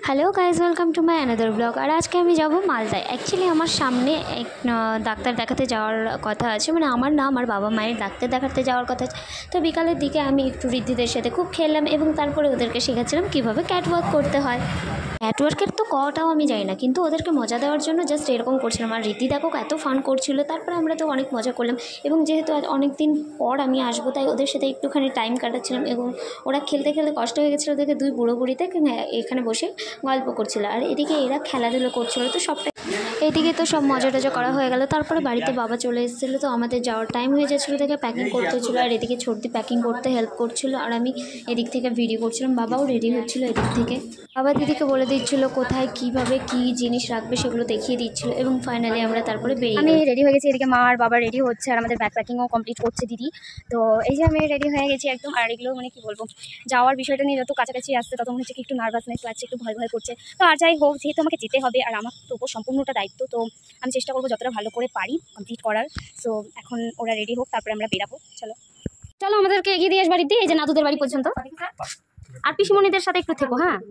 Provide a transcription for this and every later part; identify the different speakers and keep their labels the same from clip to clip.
Speaker 1: Hello guys, welcome to my another blog. আর আজকে আমি যাব মালদায়। অ্যাকচুয়ালি আমার সামনে এক ডাক্তার দেখাতে যাওয়ার কথা আছে, মানে আমার না, আমার বাবা মায়ের ডাক্তার দেখাতে যাওয়ার কথা আছে। তো বিকালের দিকে আমি একটু ঋদ্ধিদের সাথে খুব খেললাম এবং তারপরে ওদেরকে শেখাচ্ছিলাম কীভাবে ক্যাটওয়াক করতে হয়। ক্যাটওয়ার্কের তো কটাও আমি যাই না, কিন্তু ওদেরকে মজা দেওয়ার জন্য জাস্ট এরকম করছিলাম। আর ঋদ্ধি দেখো এত ফান করছিল, তারপরে আমরা তো অনেক মজা করলাম। এবং যেহেতু আজ অনেক দিন পর আমি আসবো, তাই ওদের সাথে একটুখানি টাইম কাটাচ্ছিলাম। এবং ওরা খেলতে খেলতে কষ্ট হয়ে গেছিলো, ওদেরকে দুই বুড়ো বুড়িতে এখানে বসে গল্প করছিল, আর এদিকে এরা খেলাধুলো করছিলো। তো সবটাই এইদিকে তো সব মজা টজা করা হয়ে গেল। তারপরে বাড়িতে বাবা চলে এসেছিলো, তো আমাদের যাওয়ার টাইম হয়ে যাচ্ছিলো, থেকে প্যাকিং করতে হচ্ছিলো। আর এদিকে ছোটদি প্যাকিং করতে হেল্প করছিলো, আর আমি এদিক থেকে ভিডিও করছিলাম। বাবাও রেডি হচ্ছিলো এদিক থেকে। বাবা দিদিকে বলে দিচ্ছিলো কোথায় কীভাবে কী জিনিস রাখবে সেগুলো দেখিয়ে দিচ্ছিলো। এবং ফাইনালি আমরা তারপরে
Speaker 2: আমি রেডি হয়ে গেছি। এদিকে মা আর বাবা রেডি হচ্ছে, আর আমাদের ব্যাগ প্যাকিংও কমপ্লিট করছে দিদি। তো এই যে আমি রেডি হয়ে গেছি একদম। আর এগুলো মানে কী বলবো, যাওয়ার বিষয়টা নিয়ে যত কাছাকাছি আসছে তত মনে হচ্ছে কি একটু নার্ভাসনেস লাগছে, একটু ভয় ভয় করছে। তো আর যাই হোক, যেহেতু আমাকে যেতে হবে আর আমার তো উপর সম্পূর্ণটা দায়িত্ব, তো আমি চেষ্টা করবো যতটা ভালো করে পারি কমপ্লিট করার। সো এখন ওরা রেডি হোক, তারপরে আমরা বেরাবো। চলো চলো, আমাদেরকে এগিয়ে দিয়ে বাড়ির দিয়ে এই যে নাদুদের বাড়ি পর্যন্ত। আর পিসিমণিদের সাথে একটু থেকো। হ্যাঁ,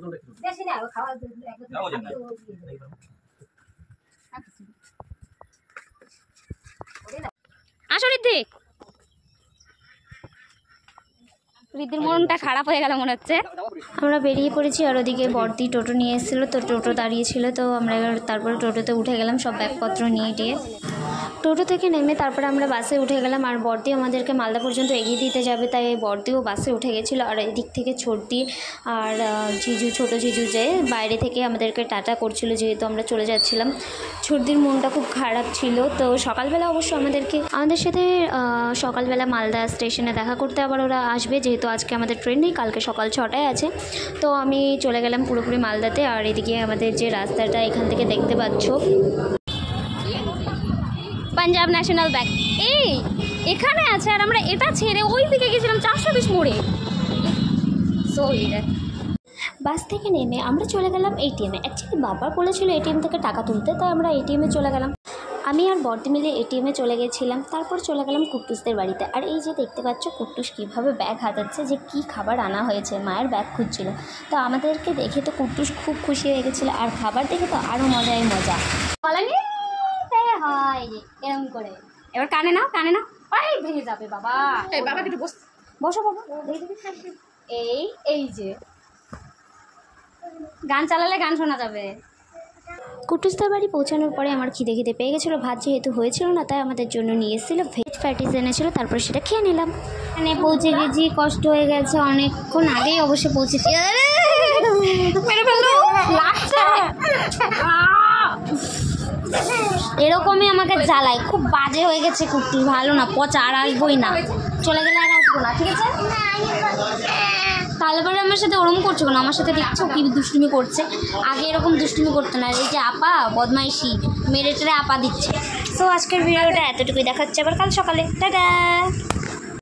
Speaker 2: আসো ঋদ্ধি। ঋদ্ধির মনটা খারাপ হয়ে গেল মনে হচ্ছে।
Speaker 1: আমরা বেরিয়ে পড়েছি, আর ওদিকে বর্দি টোটো নিয়ে এসেছিলো, তো টোটো দাঁড়িয়েছিল। তো আমরা তারপরে টোটোতে উঠে গেলাম সব ব্যাগপত্র নিয়ে টিয়ে। টোটো থেকে নেমে তারপরে আমরা বাসে উঠে গেলাম। আর বর্দি আমাদেরকে মালদা পর্যন্ত এগিয়ে দিতে যাবে, তাই বর্দিও বাসে উঠে গেছিলো। আর এদিক থেকে ছোটদি আর জিজু, ছোটো জিজু যে বাইরে থেকে আমাদেরকে টাটা করছিল, যেহেতু আমরা চলে যাচ্ছিলাম। ছোটদির মনটা খুব খারাপ ছিল। তো সকালবেলা অবশ্য আমাদের সাথে সকালবেলা মালদা স্টেশনে দেখা করতে আবার ওরা আসবে, যেহেতু আজকে আমাদের ট্রেন নেই, কালকে সকাল 6টায় আছে। তো আমি চলে গেলাম পুরোপুরি মালদাতে। আর এদিকে আমাদের যে রাস্তাটা এখান থেকে দেখতে পাচ্ছ,
Speaker 2: পাঞ্জাব ন্যাশনাল ব্যাংক এই এখানে আছে। আর আমরা এটা ছেড়ে ওই দিকে গেছিলাম 420 মোড়ে।
Speaker 1: বাস থেকে নেমে আমরা চলে গেলাম এটিএমে। অ্যাকচুয়ালি বাবার বলেছিল এটিএম থেকে টাকা তুলতে, তাই আমরা এটিএমে চলে গেলাম। আমি আর বর্দি মিলে এটিএমে চলে গেছিলাম। তারপর চলে গেলাম কুট্টুসদের বাড়িতে। আর এই যে দেখতে পাচ্ছ কুট্টুস কীভাবে ব্যাগ হাতাচ্ছে, যে কি খাবার আনা হয়েছে, মায়ের ব্যাগ খুঁজছিল। তো আমাদেরকে দেখে তো কুট্টুস খুব খুশি হয়ে গেছিলো, আর খাবার দেখে তো আরও মজাই মজা।
Speaker 2: এরকম করে এবার কানে নাও, কানে নাও, পায়ে ভেঙে যাবে বাবা। বাবা একটু বসো বাবা। এই যে গান চালালে গান শোনা যাবে।
Speaker 1: কুট্টুসদের বাড়ি পৌঁছানোর পরে আমার খিদে পেয়ে গেছিলো। ভাত যেহেতু হয়েছিল না, তাই আমাদের জন্য নিয়ে এসেছিলো ভেজ প্যাটিস এনেছিলো। তারপর সেটা খেয়ে নিলাম।
Speaker 2: মানে পৌঁছে গেছি, কষ্ট হয়ে গেছে, অনেকক্ষণ আগেই অবশ্য পৌঁছেছি। এরকমই আমাকে জ্বালায়, খুব বাজে হয়ে গেছে কুট্টি, ভালো না, পচা। আর আসবোই না, চলে গেলে আর আসবো না, ঠিক আছে? তাহলে পরে আমার সাথে ওরকম করছো কেন? আমার সাথে দেখছো কি দুষ্টুমি করছে। আগে এরকম দুষ্টুমি করতো না। এই যে আপা বদমাইশি মেরে টেরে আপা দিচ্ছে।
Speaker 1: সো আজকের ভিডিওটা এতটুকুই, দেখাচ্ছে আবার কাল সকালে। টাটা।